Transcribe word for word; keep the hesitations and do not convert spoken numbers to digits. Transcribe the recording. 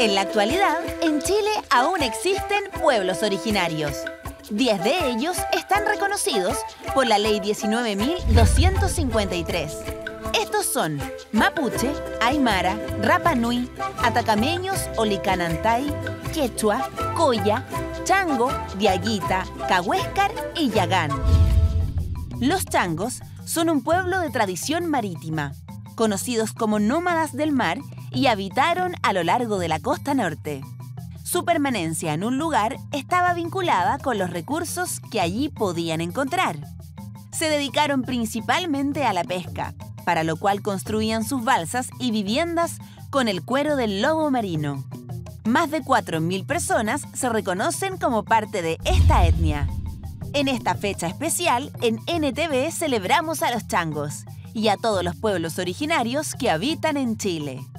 En la actualidad, en Chile aún existen pueblos originarios. Diez de ellos están reconocidos por la Ley diecinueve mil doscientos cincuenta y tres. Estos son Mapuche, Aymara, Rapa Nui, Atacameños, Olicanantay, Quechua, Coya, Chango, Diaguita, Cahuéscar y Yagán. Los changos son un pueblo de tradición marítima, conocidos como nómadas del mar y habitaron a lo largo de la costa norte. Su permanencia en un lugar estaba vinculada con los recursos que allí podían encontrar. Se dedicaron principalmente a la pesca, para lo cual construían sus balsas y viviendas con el cuero del lobo marino. Más de cuatro mil personas se reconocen como parte de esta etnia. En esta fecha especial, en N T V celebramos a los changos y a todos los pueblos originarios que habitan en Chile.